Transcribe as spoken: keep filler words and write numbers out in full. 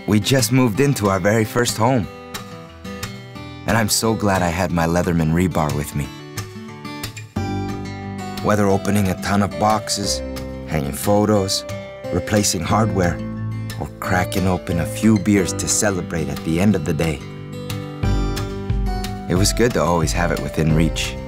We just moved into our very first home. And I'm so glad I had my Leatherman rebar with me. Whether opening a ton of boxes, hanging photos, replacing hardware, or cracking open a few beers to celebrate at the end of the day. It was good to always have it within reach.